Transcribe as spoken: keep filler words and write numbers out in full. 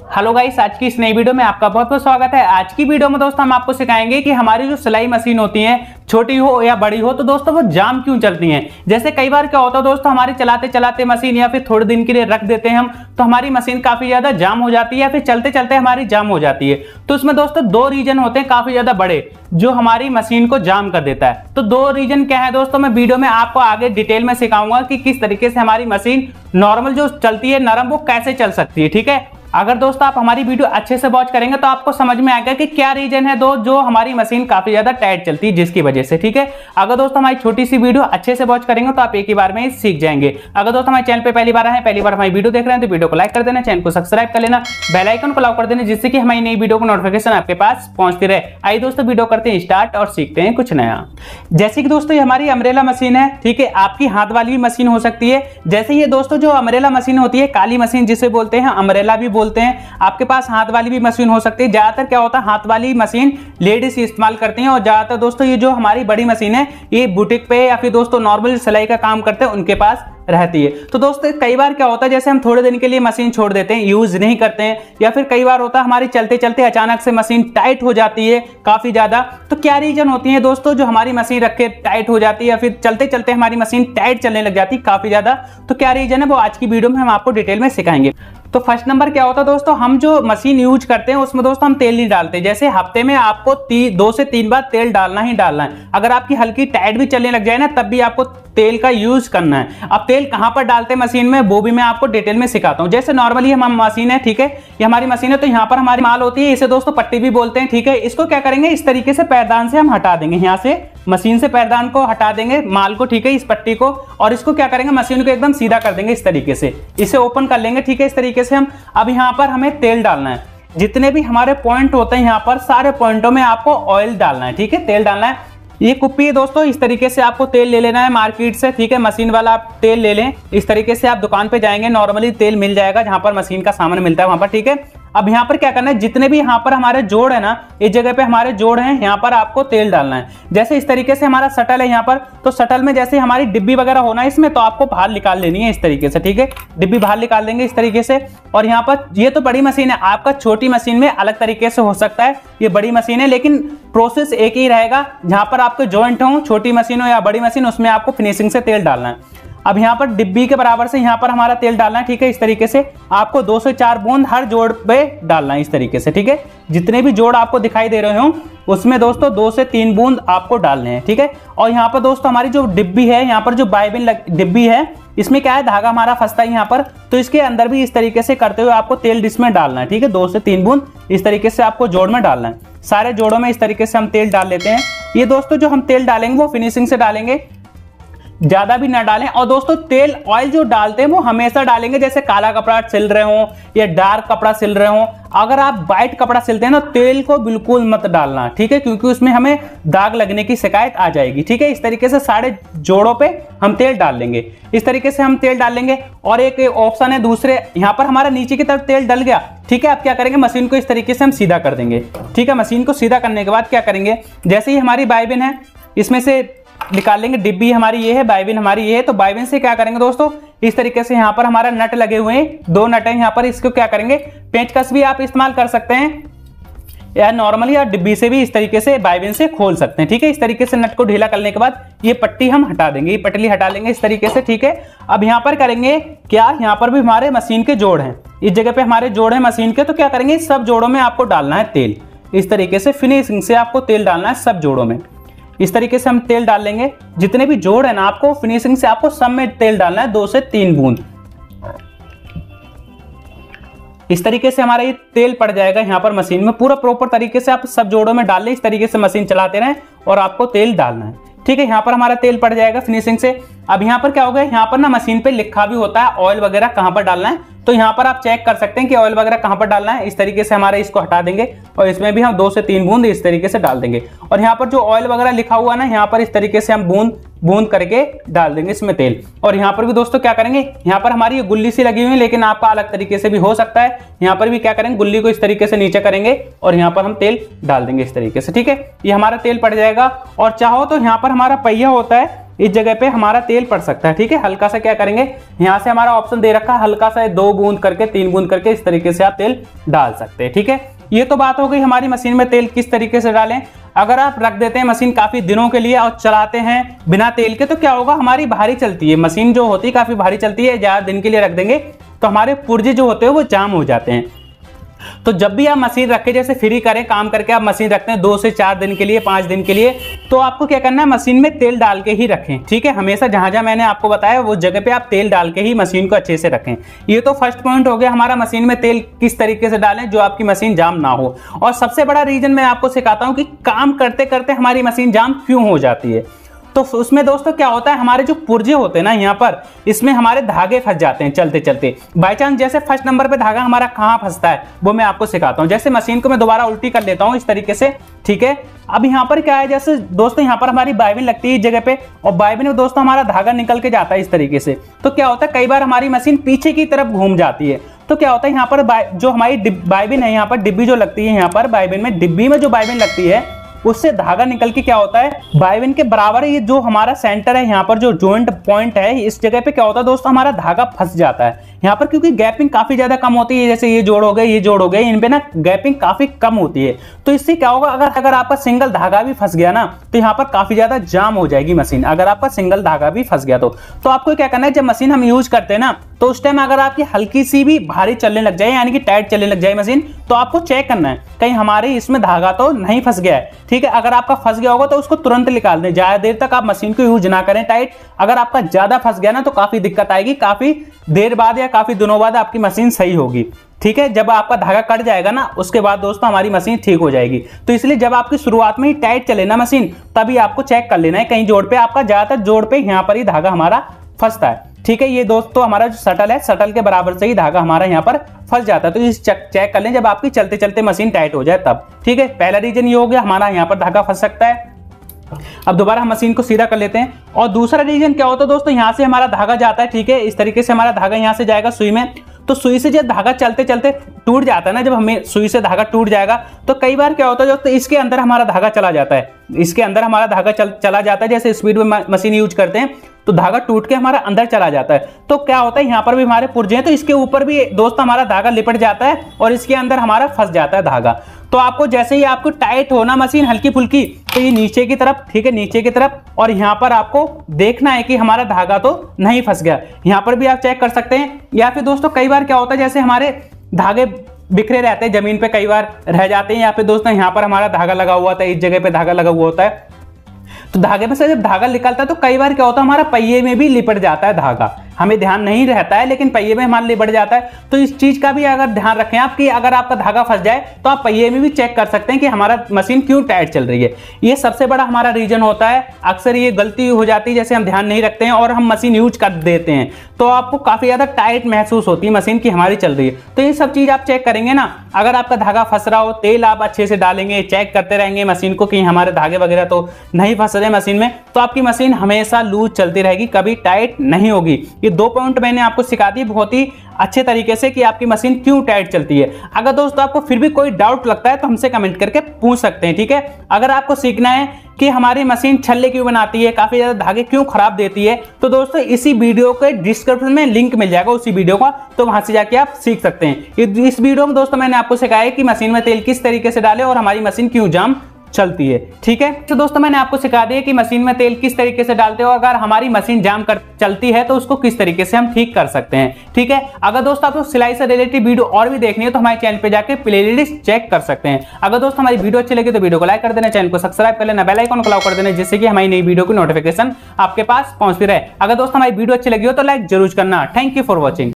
Hello guys, आज की इस नई वीडियो में आपका बहुत बहुत स्वागत है। आज की वीडियो में दोस्तों हम आपको सिखाएंगे कि हमारी जो सिलाई मशीन होती है, छोटी हो या बड़ी हो, तो दोस्तों वो जाम क्यों चलती हैं। जैसे कई बार क्या होता है दोस्तों, हमारी चलाते चलाते मशीन या फिर थोड़े दिन के लिए रख देते हैं हम, तो हमारी मशीन काफी ज्यादा जाम हो जाती है या फिर चलते चलते हमारी जाम हो जाती है। तो इसमें दोस्तों दो रीजन होते हैं काफी ज्यादा बड़े, जो हमारी मशीन को जाम कर देता है। तो दो रीजन क्या है दोस्तों, मैं वीडियो में आपको आगे डिटेल में सिखाऊंगा कि किस तरीके से हमारी मशीन नॉर्मल जो चलती है नरम, वो कैसे चल सकती है। ठीक है, अगर दोस्तों आप हमारी वीडियो अच्छे से वॉच करेंगे तो आपको समझ में आएगा कि क्या रीजन है दो जो हमारी मशीन काफी ज्यादा टाइट चलती है जिसकी वजह से। ठीक है, अगर दोस्तों हमारी छोटी सी वीडियो अच्छे से वॉच करेंगे तो आप एक ही बार में ही सीख जाएंगे। अगर दोस्तों हमारे चैनल पे पहली बार आए, पहली बार हमारी वीडियो देख रहे हैं, तो वीडियो को लाइक कर देना, चैनल को सब्सक्राइब कर लेना, बेल आइकन को लाइक कर देना, जिससे कि हमारी नई वीडियो को नोटिफिकेशन आपके पास पहुंचती रहे। आइए दोस्तों वीडियो करते हैं स्टार्ट और सीखते हैं कुछ नया। जैसे कि दोस्तों ये हमारी अम्ब्रेला मशीन है। ठीक है, आपकी हाथ वाली भी मशीन हो सकती है। जैसे ये दोस्तों जो अम्ब्रेला मशीन होती है, काली मशीन जिसे बोलते हैं, अम्ब्रेला भी बोलते हैं। आपके पास हाथ वाली भी मशीन हो सकती है। ज्यादातर क्या होता है, हाथ वाली मशीन लेडीज इस्तेमाल करती हैं, और ज्यादातर दोस्तों ये जो हमारी बड़ी मशीन है, ये बुटीक पे या फिर दोस्तों नॉर्मल सिलाई का काम करते हैं उनके पास रहती है। तो दोस्तों कई बार क्या होता है, जैसे हम थोड़े दिन के लिए मशीन छोड़ देते हैं, यूज नहीं करते हैं, या फिर कई बार होता है हमारी चलते चलते अचानक से मशीन टाइट हो जाती है काफी ज्यादा। तो क्या रीजन होती है दोस्तों जो हमारी मशीन रख के टाइट हो जाती है, या फिर चलते चलते हमारी मशीन टाइट चलने लग जाती है काफी ज्यादा। तो क्या रीजन है वो आज की वीडियो में हम आपको डिटेल में सिखाएंगे। तो फर्स्ट नंबर क्या होता है दोस्तों, हम जो मशीन यूज करते हैं उसमें दोस्तों हम तेल नहीं डालते। जैसे हफ्ते में आपको दो से तीन बार तेल डालना ही डालना है। अगर आपकी हल्की टाइट भी चलने लग जाए ना, तब भी आपको तेल का यूज करना है। अब तेल कहां पर डालते हैं मशीन में, वो भी मैं आपको डिटेल में सिखाता हूं। जैसे नॉर्मली हम मशीन है, ठीक है, ये हमारी मशीन है, तो यहाँ पर हमारी माल होती है, इसे दोस्तों पट्टी भी बोलते हैं। ठीक है, इसको क्या करेंगे, इस तरीके से पैरदान से हम हटा देंगे, यहाँ से मशीन से पैरदान को हटा देंगे माल को। ठीक है, इस पट्टी को, और इसको क्या करेंगे, मशीन को एकदम सीधा कर देंगे इस तरीके से, इसे ओपन कर लेंगे। ठीक है, इस तरीके से हम अब यहाँ पर हमें तेल डालना है। जितने भी हमारे पॉइंट होते हैं यहाँ पर, सारे पॉइंटों में आपको ऑयल डालना है। ठीक है, तेल डालना है। ये कुप्पी है दोस्तों, इस तरीके से आपको तेल ले लेना है मार्केट से। ठीक है, मशीन वाला आप तेल ले लें। इस तरीके से आप दुकान पे जाएंगे, नॉर्मली तेल मिल जाएगा जहां पर मशीन का सामान मिलता है वहां पर। ठीक है, अब यहाँ पर क्या करना है, जितने भी यहाँ पर हमारे जोड़ है ना, इस जगह पे हमारे जोड़ हैं, यहाँ पर आपको तेल डालना है। जैसे इस तरीके से हमारा शटल है यहाँ पर, तो शटल में जैसे हमारी डिब्बी वगैरह होना है इसमें, तो आपको बाहर निकाल लेनी है इस तरीके से। ठीक है, डिब्बी बाहर निकाल देंगे इस तरीके से। और यहाँ पर ये तो बड़ी मशीन है, आपका छोटी मशीन में अलग तरीके से हो सकता है। ये बड़ी मशीन है, लेकिन प्रोसेस एक ही रहेगा। जहां पर आपके जॉइंट हो, छोटी मशीन हो या बड़ी मशीन, उसमें आपको फिनिशिंग से तेल डालना है। अब यहाँ पर डिब्बी के बराबर से यहाँ पर हमारा तेल डालना है। ठीक है, इस तरीके से आपको दो से चार बूंद हर जोड़ पे डालना है इस तरीके से। ठीक है, जितने भी जोड़ आपको दिखाई दे रहे हो उसमें दोस्तों दो से तीन बूंद आपको डालने हैं। ठीक है, और यहाँ पर दोस्तों हमारी जो डिब्बी है, यहाँ पर जो बाइबिन डिब्बी है, इसमें क्या है, धागा हमारा फंसता है यहाँ पर, तो इसके अंदर भी इस तरीके से करते हुए आपको तेल इसमें डालना है। ठीक है, दो से तीन बूंद इस तरीके से आपको जोड़ में डालना है। सारे जोड़ों में इस तरीके से हम तेल डाल लेते हैं। ये दोस्तों जो हम तेल डालेंगे वो फिनिशिंग से डालेंगे, ज्यादा भी ना डालें। और दोस्तों तेल ऑयल जो डालते हैं वो हमेशा डालेंगे, जैसे काला कपड़ा सिल रहे हो या डार्क कपड़ा सिल रहे हो। अगर आप व्हाइट कपड़ा सिलते हैं ना, तेल को बिल्कुल मत डालना। ठीक है, क्योंकि उसमें हमें दाग लगने की शिकायत आ जाएगी। ठीक है, इस तरीके से सारे जोड़ों पे हम तेल डाल लेंगे। इस तरीके से हम तेल डाल लेंगे। और एक ऑप्शन है दूसरे, यहाँ पर हमारा नीचे की तरफ तेल डल गया। ठीक है, अब क्या करेंगे, मशीन को इस तरीके से हम सीधा कर देंगे। ठीक है, मशीन को सीधा करने के बाद क्या करेंगे, जैसे ही हमारी बाइबिन है इसमें से निकाल लेंगे। डिब्बी हमारी ये है, बाइबिन हमारी ये है, तो बाइबिन से क्या करेंगे दोस्तों, इस तरीके से यहाँ पर हमारा नट लगे हुए हैं, दो नट हैं यहाँ पर, इसको क्या करेंगे, पेंचकस भी आप इस्तेमाल कर सकते हैं या नॉर्मली या डिब्बी से भी इस तरीके से बाइबिन से खोल सकते हैं। ठीक है, इस तरीके से नट को ढीला करने के बाद ये पट्टी हम हटा देंगे, ये पटली हटा लेंगे इस तरीके से। ठीक है, अब यहाँ पर करेंगे क्या, यहाँ पर भी हमारे मशीन के जोड़ हैं, इस जगह पे हमारे जोड़ हैं मशीन के, तो क्या करेंगे, सब जोड़ों में आपको डालना है तेल। इस तरीके से फिनिशिंग से आपको तेल डालना है सब जोड़ों में। इस तरीके से हम तेल डाल लेंगे। जितने भी जोड़ है ना, आपको फिनिशिंग से आपको सब में तेल डालना है, दो से तीन बूंद। इस तरीके से हमारा ये तेल पड़ जाएगा यहाँ पर मशीन में। पूरा प्रॉपर तरीके से आप सब जोड़ों में डाल लें, इस तरीके से मशीन चलाते रहें और आपको तेल डालना है। ठीक है, यहाँ पर हमारा तेल पड़ जाएगा फिनिशिंग से। अब यहाँ पर क्या होगा, यहाँ पर ना मशीन पे लिखा भी होता है ऑयल वगैरह कहाँ पर डालना है, तो यहाँ पर आप चेक कर सकते हैं कि ऑयल वगैरह कहाँ पर डालना है। इस तरीके से हमारे इसको हटा देंगे और इसमें भी हम दो से तीन बूंद इस तरीके से डाल देंगे। और यहाँ पर जो ऑयल वगैरह लिखा हुआ ना, यहाँ पर इस तरीके से हम बूंद बूंद करके डाल देंगे इसमें तेल। और यहाँ पर भी दोस्तों क्या करेंगे, यहाँ पर हमारी गुल्ली सी लगी हुई है, लेकिन आपका अलग तरीके से भी हो सकता है। यहाँ पर भी क्या करेंगे, गुल्ली को इस तरीके से नीचे करेंगे और यहाँ पर हम तेल डाल देंगे इस तरीके से। ठीक है, ये हमारा तेल पड़ जाएगा। और चाहो तो यहाँ पर हमारा पहिया होता है, इस जगह पे हमारा तेल पड़ सकता है। ठीक है, हल्का सा क्या करेंगे, यहाँ से हमारा ऑप्शन दे रखा है हल्का सा दो बूंद करके तीन बूंद करके इस तरीके से आप तेल डाल सकते हैं। ठीक है, ये तो बात हो गई हमारी मशीन में तेल किस तरीके से डालें। अगर आप रख देते हैं मशीन काफी दिनों के लिए और चलाते हैं बिना तेल के, तो क्या होगा, हमारी भारी चलती है मशीन, जो होती है काफी भारी चलती है। ज्यादा दिन के लिए रख देंगे तो हमारे पुर्जे जो होते हैं वो जाम हो जाते हैं। तो जब भी आप मशीन रख के जैसे फ्री करें काम करके आप मशीन रखते हैं दो से चार दिन के लिए, पांच दिन के लिए, तो आपको क्या करना है, मशीन में तेल डाल के ही रखें। ठीक है, हमेशा जहां जहां मैंने आपको बताया वो जगह पे आप तेल डाल के ही मशीन को अच्छे से रखें। ये तो फर्स्ट पॉइंट हो गया हमारा, मशीन में तेल किस तरीके से डालें जो आपकी मशीन जाम ना हो। और सबसे बड़ा रीजन मैं आपको सिखाता हूं कि काम करते करते हमारी मशीन जाम क्यों हो जाती है। तो उसमें दोस्तों क्या होता है, हमारे जो पुर्जे होते हैं ना यहाँ पर, इसमें हमारे धागे फंस जाते हैं चलते चलते। बाय चांस जैसे फर्स्ट नंबर पे धागा हमारा कहाँ फंसता है वो मैं आपको सिखाता हूँ। जैसे मशीन को मैं दोबारा उल्टी कर लेता हूँ इस तरीके से। ठीक है, अब यहाँ पर क्या है, जैसे दोस्तों यहाँ पर हमारी बाइबिन लगती है इस जगह पे, और बाइबिन में दोस्तों हमारा धागा निकल के जाता है इस तरीके से। तो क्या होता है, कई बार हमारी मशीन पीछे की तरफ घूम जाती है। तो क्या होता है, यहाँ पर जो हमारी बाइबिन है, यहाँ पर डिब्बी जो लगती है, यहाँ पर बाइबिन में डिब्बी में जो बाइबिन लगती है उससे धागा निकल के क्या होता है, बाइबिन के बराबर ये जो हमारा सेंटर है, यहाँ पर जो जॉइंट पॉइंट है, इस जगह पे क्या होता है दोस्तों, हमारा धागा फंस जाता है यहाँ पर, क्योंकि गैपिंग काफी ज्यादा कम होती है। जैसे ये जोड़ हो गए, ये जोड़ हो गए, इन पे ना गैपिंग काफी कम होती है। तो इससे क्या होगा, अगर अगर आपका सिंगल धागा भी फंस गया ना तो यहाँ पर काफी ज्यादा जाम हो जाएगी मशीन। अगर आपका सिंगल धागा भी फंस गया तो तो आपको क्या करना है, जब मशीन हम यूज करते हैं ना तो उस टाइम अगर आपकी हल्की सी भी भारी चलने लग जाए, यानी कि टाइट चलने लग जाए मशीन, तो आपको चेक करना है कहीं हमारे इसमें धागा तो नहीं फंस गया है। ठीक है, अगर आपका फंस गया होगा तो उसको तुरंत निकाल दें, ज्यादा देर तक आप मशीन को यूज ना करें टाइट। अगर आपका ज्यादा फंस गया ना तो काफी दिक्कत आएगी, काफी देर बाद या काफी दिनों बाद आपकी मशीन सही होगी। ठीक है, जब आपका धागा कट जाएगा ना उसके बाद दोस्तों हमारी मशीन ठीक हो जाएगी। तो इसलिए जब आपकी शुरुआत में ही टाइट चले ना मशीन, तभी आपको चेक कर लेना है कहीं जोड़ पे आपका, ज्यादातर जोड़ पे यहाँ पर ही धागा हमारा फंसता है। ठीक है, ये दोस्तों हमारा जो शटल है, शटल के बराबर से ही धागा हमारा यहाँ पर फंस जाता है। तो इस चेक चेक कर लें जब आपकी चलते चलते मशीन टाइट हो जाए तब। ठीक है, पहला रीजन ये हो गया हमारा, यहाँ पर धागा फंस सकता है। अब दोबारा हम मशीन को सीधा कर लेते हैं। और दूसरा रीजन क्या होता है दोस्तों, यहाँ से हमारा धागा जाता है। ठीक है, इस तरीके से हमारा धागा यहाँ से जाएगा सुई में, तो सुई से जब धागा चलते चलते टूट जाता है ना, जब हमें सुई से धागा टूट जाएगा तो कई बार क्या होता है दोस्तों, इसके अंदर हमारा धागा चला जाता है, इसके अंदर हमारा धागा चल, चला जाता है। जैसे स्पीड में मशीन यूज करते हैं तो धागा टूट के हमारा अंदर चला जाता है। तो क्या होता है, यहाँ पर भी हमारे पुर्जे हैं तो इसके ऊपर भी दोस्तों हमारा धागा लिपट जाता है और इसके अंदर हमारा फंस जाता है धागा। तो आपको जैसे ही आपको टाइट होना मशीन हल्की फुल्की, तो ये नीचे की तरफ, ठीक है, नीचे की तरफ, और यहाँ पर आपको देखना है कि हमारा धागा तो नहीं फंस गया। यहाँ पर भी आप चेक कर सकते हैं। या फिर दोस्तों कई बार क्या होता है, जैसे हमारे धागे बिखरे रहते हैं जमीन पे, कई बार रह जाते हैं। या फिर दोस्तों यहाँ पर हमारा धागा लगा हुआ था, इस जगह पे धागा लगा हुआ होता है, तो धागे में से जब धागा निकलता है तो कई बार क्या होता है, हमारा पहिए में भी लिपट जाता है धागा। हमें ध्यान नहीं रहता है लेकिन पहिए में हमारा लिपट जाता है। तो इस चीज का भी अगर ध्यान रखें आप कि अगर आपका धागा फंस जाए तो आप पहिए में भी चेक कर सकते हैं कि हमारा मशीन क्यों टाइट चल रही है। ये सबसे बड़ा हमारा रीजन होता है। अक्सर ये गलती हो जाती है, जैसे हम ध्यान नहीं रखते हैं और हम मशीन यूज कर देते हैं तो आपको काफी ज्यादा टाइट महसूस होती है मशीन की हमारी चल रही है। तो ये सब चीज आप चेक करेंगे ना, अगर आपका धागा फंस रहा हो, तेल आप अच्छे से डालेंगे, चेक करते रहेंगे मशीन को कि हमारे धागे वगैरह तो नहीं फंस रहे मशीन में, तो आपकी मशीन हमेशा लूज चलती रहेगी, कभी टाइट नहीं होगी। ये दो पॉइंट मैंने आपको सिखा दी बहुत ही अच्छे तरीके से कि आपकी मशीन क्यों टाइट चलती है। अगर दोस्तों आपको फिर भी कोई डाउट लगता है तो हमसे कमेंट करके पूछ सकते हैं। ठीक है, अगर आपको सीखना है कि हमारी मशीन छल्ले क्यों बनाती है, काफी ज्यादा धागे क्यों खराब देती है, तो दोस्तों इसी वीडियो के डिस्क्रिप्शन में लिंक मिल जाएगा उसी वीडियो का, तो वहां से जाके आप सीख सकते हैं। इस वीडियो में दोस्तों मैंने आपको सिखाया कि मशीन में तेल किस तरीके से डालें और हमारी मशीन क्यों जाम चलती है। ठीक है, तो दोस्तों मैंने आपको सिखा दिया कि मशीन में तेल किस तरीके से डालते हो, अगर हमारी मशीन जाम कर चलती है तो उसको किस तरीके से हम ठीक कर सकते हैं। ठीक है, अगर दोस्तों आपको सिलाई से रिलेटेड वीडियो और भी देखनी है तो हमारे चैनल पे जाके प्लेलिस्ट चेक कर सकते हैं। अगर दोस्तों हमारी वीडियो अच्छी लगी तो वीडियो को लाइक कर देना, चैनल को सब्सक्राइब कर लेना, बेल आइकन को क्लिक कर देना, जिससे कि हमारी नई वीडियो की नोटिफिकेशन आपके पास पहुंचती रहे। अगर दोस्तों हमारी वीडियो अच्छी लगी हो तो लाइक जरूर करना। Thank you for watching.